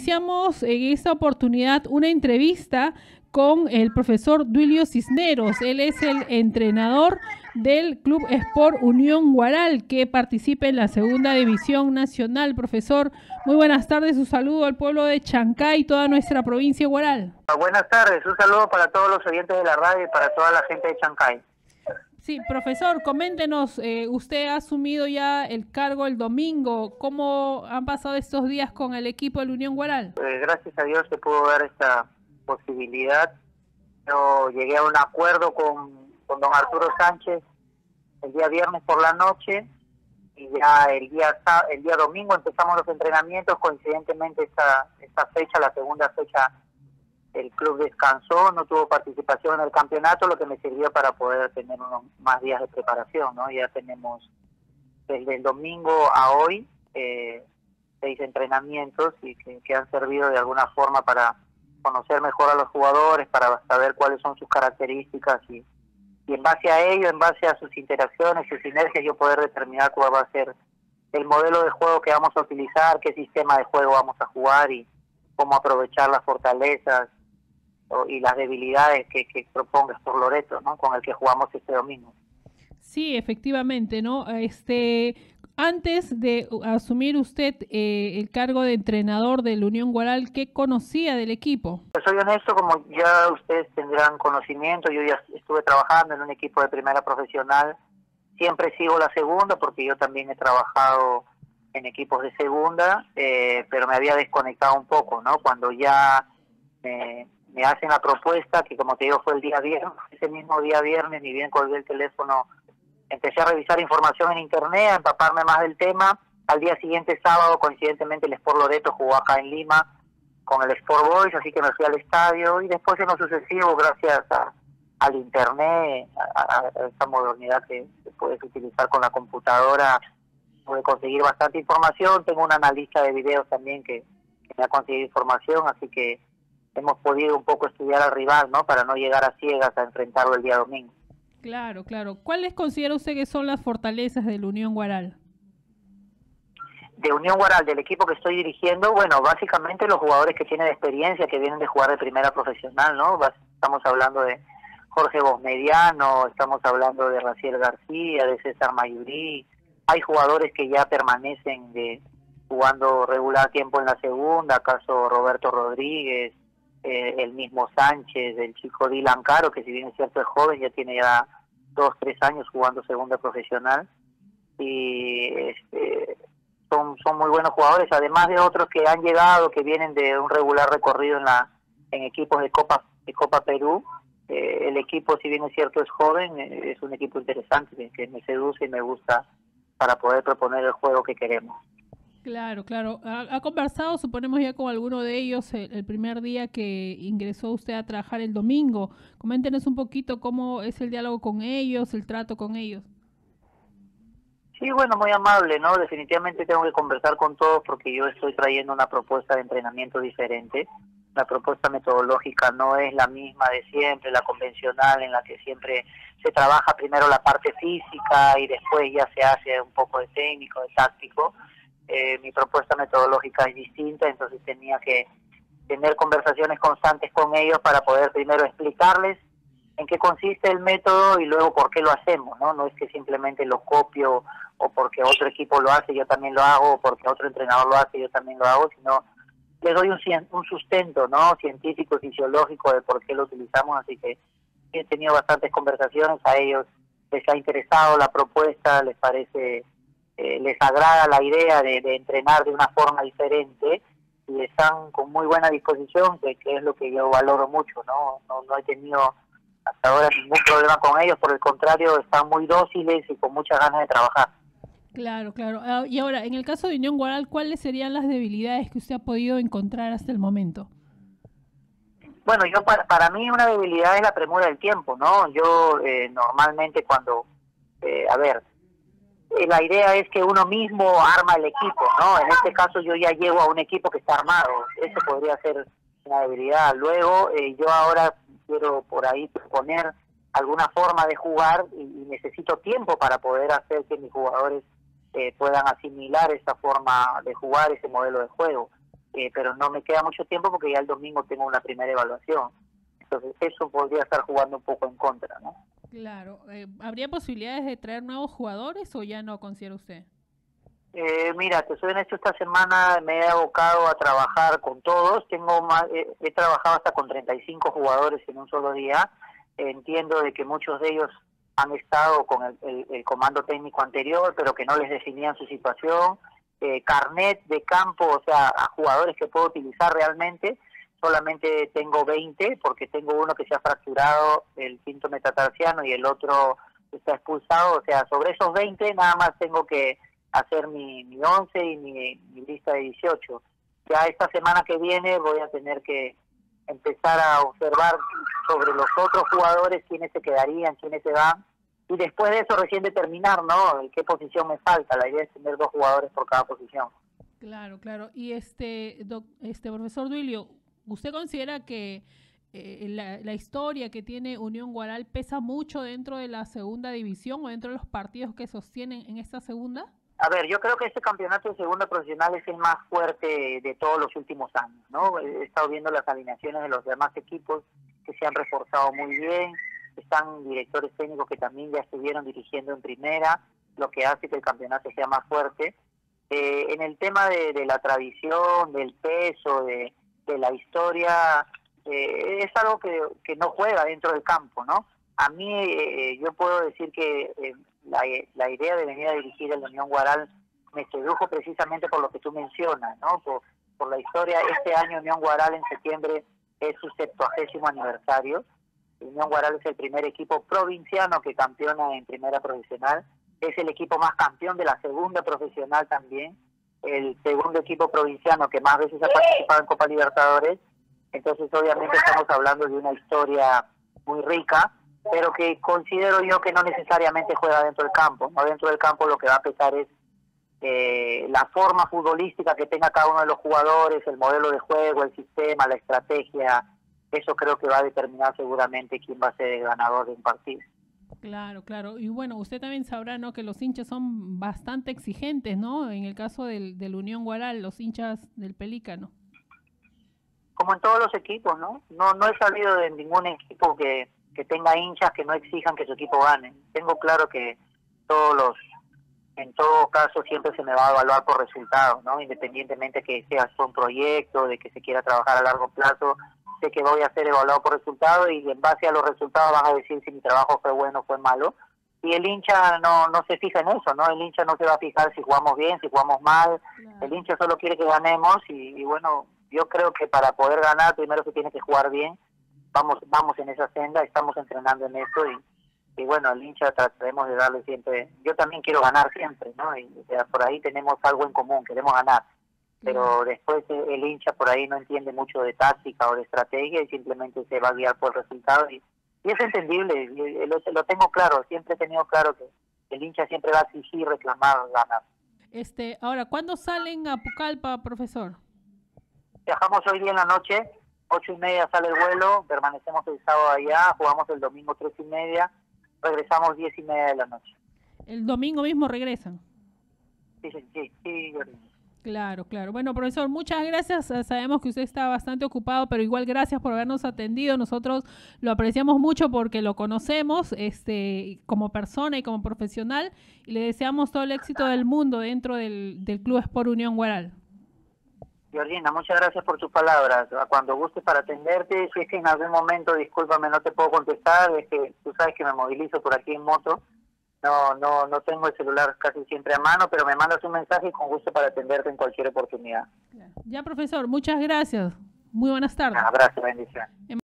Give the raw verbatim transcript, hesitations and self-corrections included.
iniciamos en esta oportunidad una entrevista con el profesor Duilio Cisneros. Él es el entrenador del Club Sport Unión Huaral, que participa en la segunda división nacional. Profesor, muy buenas tardes, un saludo al pueblo de Chancay y toda nuestra provincia de Huaral. Buenas tardes, un saludo para todos los oyentes de la radio y para toda la gente de Chancay. Sí, profesor, coméntenos, eh, usted ha asumido ya el cargo el domingo. ¿Cómo han pasado estos días con el equipo de la Unión Huaral? Eh, gracias a Dios se pudo dar esta posibilidad. Yo llegué a un acuerdo con, con don Arturo Sánchez el día viernes por la noche y ya el día el día domingo empezamos los entrenamientos. Coincidentemente esta, esta fecha, la segunda fecha, el club descansó, no tuvo participación en el campeonato, lo que me sirvió para poder tener unos más días de preparación, ¿no? Ya tenemos desde el domingo a hoy eh, seis entrenamientos y que, que han servido de alguna forma para conocer mejor a los jugadores, para saber cuáles son sus características y, y en base a ello, en base a sus interacciones, sus sinergias, yo poder determinar cuál va a ser el modelo de juego que vamos a utilizar, qué sistema de juego vamos a jugar y cómo aprovechar las fortalezas y las debilidades que, que proponga Sport Loreto, ¿no? Con el que jugamos este domingo. Sí, efectivamente, ¿no? Este, antes de asumir usted eh, el cargo de entrenador de la Unión Huaral, ¿qué conocía del equipo? Pues soy honesto, como ya ustedes tendrán conocimiento, yo ya estuve trabajando en un equipo de primera profesional, siempre sigo la segunda porque yo también he trabajado en equipos de segunda, eh, pero me había desconectado un poco, ¿no? Cuando ya me... me hacen la propuesta, que como te digo fue el día viernes, ese mismo día viernes, ni bien colgué el teléfono, empecé a revisar información en internet, a empaparme más del tema. Al día siguiente, sábado, coincidentemente el Sport Loreto jugó acá en Lima con el Sport Boys, así que me fui al estadio y después en lo sucesivo, gracias a, al internet, a, a esa modernidad que se puede utilizar con la computadora, pude conseguir bastante información. Tengo un analista de videos también que, que me ha conseguido información, así que hemos podido un poco estudiar al rival, ¿no? Para no llegar a ciegas a enfrentarlo el día domingo. Claro, claro. ¿Cuáles considera usted que son las fortalezas de la Unión Huaral? De Unión Huaral, del equipo que estoy dirigiendo, bueno, básicamente los jugadores que tienen experiencia, que vienen de jugar de primera profesional, ¿no? Estamos hablando de Jorge Bosmediano, estamos hablando de Raciel García, de César Mayurí. Hay jugadores que ya permanecen de jugando regular tiempo en la segunda, caso Roberto Rodríguez, Eh, el mismo Sánchez, el chico Dylan Caro, que si bien es cierto es joven, ya tiene ya dos, tres años jugando segunda profesional, y este, son, son muy buenos jugadores, además de otros que han llegado, que vienen de un regular recorrido en la en equipos de Copa de Copa Perú. Eh, el equipo, si bien es cierto es joven, eh, es un equipo interesante, que, que me seduce y me gusta para poder proponer el juego que queremos. Claro, claro. ¿Ha, ha conversado, suponemos, ya con alguno de ellos el, el primer día que ingresó usted a trabajar el domingo? Coméntenos un poquito cómo es el diálogo con ellos, el trato con ellos. Sí, bueno, muy amable, ¿no? Definitivamente tengo que conversar con todos porque yo estoy trayendo una propuesta de entrenamiento diferente. La propuesta metodológica no es la misma de siempre, la convencional, en la que siempre se trabaja primero la parte física y después ya se hace un poco de técnico, de táctico. Eh, mi propuesta metodológica es distinta, entonces tenía que tener conversaciones constantes con ellos para poder primero explicarles en qué consiste el método y luego por qué lo hacemos, ¿no? No es que simplemente lo copio o porque otro equipo lo hace yo también lo hago, o porque otro entrenador lo hace yo también lo hago, sino les doy un, un sustento, ¿no? Científico, fisiológico de por qué lo utilizamos, así que he tenido bastantes conversaciones, a ellos les ha interesado la propuesta, les parece... Eh, les agrada la idea de, de entrenar de una forma diferente y están con muy buena disposición, que, que es lo que yo valoro mucho, ¿no? No, no he tenido hasta ahora ningún problema con ellos, por el contrario, están muy dóciles y con muchas ganas de trabajar. Claro, claro. Ah, y ahora, en el caso de Unión Huaral, ¿cuáles serían las debilidades que usted ha podido encontrar hasta el momento? Bueno, yo para, para mí una debilidad es la premura del tiempo, ¿no? Yo eh, normalmente cuando, eh, a ver, la idea es que uno mismo arma el equipo, ¿no? En este caso yo ya llevo a un equipo que está armado, eso podría ser una debilidad. Luego eh, yo ahora quiero por ahí proponer alguna forma de jugar y, y necesito tiempo para poder hacer que mis jugadores eh, puedan asimilar esa forma de jugar, ese modelo de juego. eh, pero no me queda mucho tiempo porque ya el domingo tengo una primera evaluación. Entonces eso podría estar jugando un poco en contra, ¿no? Claro. Eh, ¿habría posibilidades de traer nuevos jugadores o ya no considera usted? Eh, mira, te soy honesto, esta semana me he abocado a trabajar con todos. Tengo más, eh, he trabajado hasta con treinta y cinco jugadores en un solo día. Eh, entiendo de que muchos de ellos han estado con el, el, el comando técnico anterior, pero que no les definían su situación. Eh, carnet de campo, o sea, a jugadores que puedo utilizar realmente, solamente tengo veinte, porque tengo uno que se ha fracturado el quinto metatarsiano y el otro está expulsado. O sea, sobre esos veinte nada más tengo que hacer mi, mi once y mi, mi lista de dieciocho. Ya esta semana que viene voy a tener que empezar a observar sobre los otros jugadores, quiénes se quedarían, quiénes se van, y después de eso recién determinar, ¿no?, en qué posición me falta. La idea es tener dos jugadores por cada posición. Claro, claro. Y este, doc, este profesor Duilio, ¿usted considera que eh, la, la historia que tiene Unión Guaral pesa mucho dentro de la segunda división o dentro de los partidos que sostienen en esta segunda? A ver, yo creo que este campeonato de segunda profesional es el más fuerte de todos los últimos años, ¿no? He estado viendo las alineaciones de los demás equipos que se han reforzado muy bien, están directores técnicos que también ya estuvieron dirigiendo en primera, lo que hace que el campeonato sea más fuerte. Eh, en el tema de, de la tradición, del peso, de, de la historia, eh, es algo que, que no juega dentro del campo, ¿no? A mí, eh, yo puedo decir que eh, la, la idea de venir a dirigir el Unión Guaral me sedujo precisamente por lo que tú mencionas, ¿no? Por, por la historia. Este año Unión Guaral en septiembre es su septuagésimo aniversario. Unión Guaral es el primer equipo provinciano que campeona en primera profesional. Es el equipo más campeón de la segunda profesional también. El segundo equipo provinciano que más veces ha participado en Copa Libertadores. Entonces, obviamente, estamos hablando de una historia muy rica, pero que considero yo que no necesariamente juega dentro del campo, ¿no? Dentro del campo lo que va a pesar es eh, la forma futbolística que tenga cada uno de los jugadores, el modelo de juego, el sistema, la estrategia. Eso creo que va a determinar seguramente quién va a ser el ganador de un partido. Claro, claro. Y bueno, usted también sabrá, ¿no?, que los hinchas son bastante exigentes, ¿no? En el caso del, del Unión Guaral, los hinchas del Pelícano. Como en todos los equipos, ¿no? No, no he sabido de ningún equipo que que tenga hinchas que no exijan que su equipo gane. Tengo claro que todos los, en todo caso siempre se me va a evaluar por resultados, ¿no? Independientemente que sea un proyecto, de que se quiera trabajar a largo plazo, sé que voy a ser evaluado por resultados y en base a los resultados van a decir si mi trabajo fue bueno o fue malo. Y el hincha no, no se fija en eso, ¿no? El hincha no se va a fijar si jugamos bien, si jugamos mal. Claro. El hincha solo quiere que ganemos y, y bueno, yo creo que para poder ganar primero se tiene que jugar bien. Vamos vamos en esa senda, estamos entrenando en eso y, y bueno, el hincha trataremos de darle siempre, yo también quiero ganar siempre, ¿no? Y o sea, por ahí tenemos algo en común, queremos ganar, pero después el hincha por ahí no entiende mucho de táctica o de estrategia y simplemente se va a guiar por el resultado y, y es entendible, y lo, lo tengo claro, siempre he tenido claro que el hincha siempre va a exigir, reclamar, ganar. Este, ahora, ¿cuándo salen a Pucallpa, profesor? Viajamos hoy día en la noche. Ocho y media sale el vuelo, permanecemos el sábado allá, jugamos el domingo tres y media, regresamos diez y media de la noche. ¿El domingo mismo regresan? Sí, sí, sí, sí. Claro, claro. Bueno, profesor, muchas gracias. Sabemos que usted está bastante ocupado, pero igual gracias por habernos atendido. Nosotros lo apreciamos mucho porque lo conocemos este, como persona y como profesional y le deseamos todo el éxito del mundo dentro del, del Club Sport Unión Guaral. Georgina, muchas gracias por tus palabras. Cuando gustes para atenderte, si es que en algún momento, discúlpame, no te puedo contestar, es que tú sabes que me movilizo por aquí en moto, no no no tengo el celular casi siempre a mano, pero me mandas un mensaje y con gusto para atenderte en cualquier oportunidad. Ya, profesor, muchas gracias. Muy buenas tardes. Un abrazo, bendiciones.